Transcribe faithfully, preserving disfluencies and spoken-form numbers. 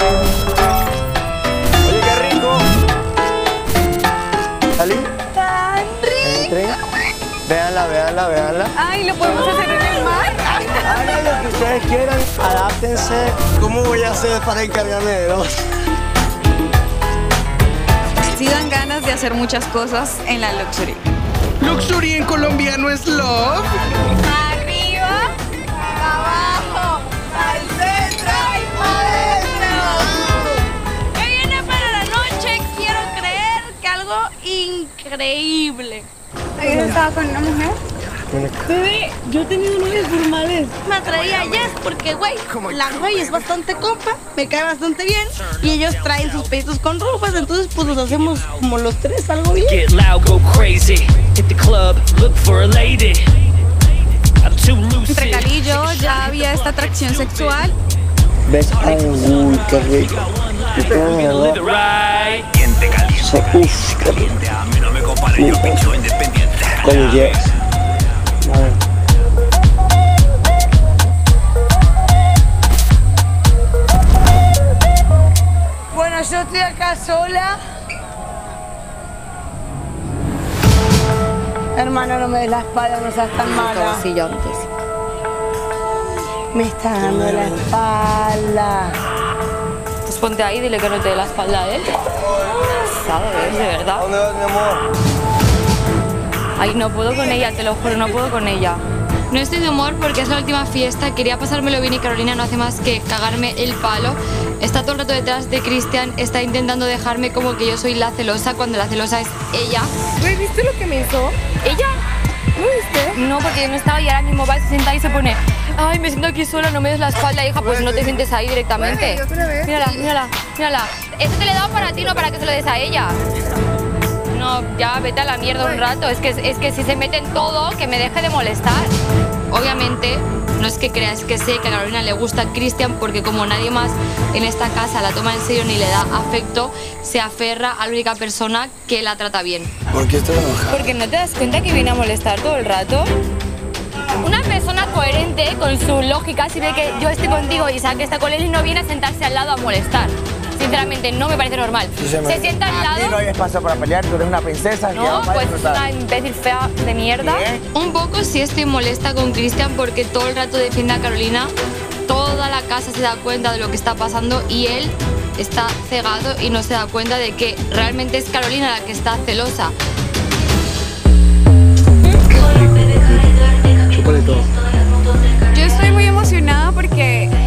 Oye, qué rico. ¿Salí? ¡Tan rico! Entren. Véanla, véanla, véanla. Ay, ¿lo podemos hacer en el mar? Hagan lo que ustedes quieran, adáptense. ¿Cómo voy a hacer para encargarme de dos? Sí dan ganas de hacer muchas cosas en la Luxury. Luxury en colombiano es love. Arriba, abajo, al centro y para adentro. ¿Qué viene para la noche? Quiero creer que algo increíble. ¿Ayer estaba con una mujer? Bebé, yo he tenido novios formales. Me atraía a Jess porque, güey, la güey es bastante compa, me cae bastante bien y ellos traen sus peditos con ropas, entonces pues los hacemos como los tres, algo bien. Get loud, go crazy. Hit the club, look for a lady. I'm too lucid. Entre Cali y yo ya había esta atracción sexual. ¿Ves? Ay, uy, qué rico. Y todo me Live it lo... right. Uf, qué rico. Con Jess. Vale. Bueno, yo estoy acá sola. Hermano, no me des la espalda, no seas tan mala. Sí, yo antes. Me está dando la espalda. Pues ponte ahí y dile que no te dé la espalda a él. ¿Sabes? De verdad. ¿Dónde vas, mi amor? Ay, no puedo con ella, te lo juro, no puedo con ella. No estoy de humor porque es la última fiesta, quería pasármelo bien y Carolina no hace más que cagarme el palo. Está todo el rato detrás de Cristian, está intentando dejarme como que yo soy la celosa cuando la celosa es ella. ¿Güey, viste lo que me hizo? ¿Ella? ¿Lo viste? No, porque yo no estaba y ahora mismo va, se sienta y se pone ay, me siento aquí sola, no me des la espalda, hija, pues no te sientes ahí directamente. Güey, otra vez. Mírala, mírala, mírala. Esto te lo he dado para ti, no para que se lo des a ella. No, ya, vete a la mierda un rato. Es que, es que si se mete en todo, que me deje de molestar. Obviamente, no es que creas que sé que a Carolina le gusta Cristian porque como nadie más en esta casa la toma en serio ni le da afecto, se aferra a la única persona que la trata bien. ¿Por qué estoy enojado? Porque no te das cuenta que viene a molestar todo el rato. Una persona coherente con su lógica, si ve que yo estoy contigo y sabe que está con él y no viene a sentarse al lado a molestar. Sinceramente, no me parece normal. Sí, se me- Se sienta al Aquí no lado. hay espacio para pelear, tú eres una princesa. No, pues es una imbécil fea de mierda. Un poco sí estoy molesta con Cristian porque todo el rato defiende a Carolina, toda la casa se da cuenta de lo que está pasando y él está cegado y no se da cuenta de que realmente es Carolina la que está celosa. Chúpale todo. Yo estoy muy emocionada porque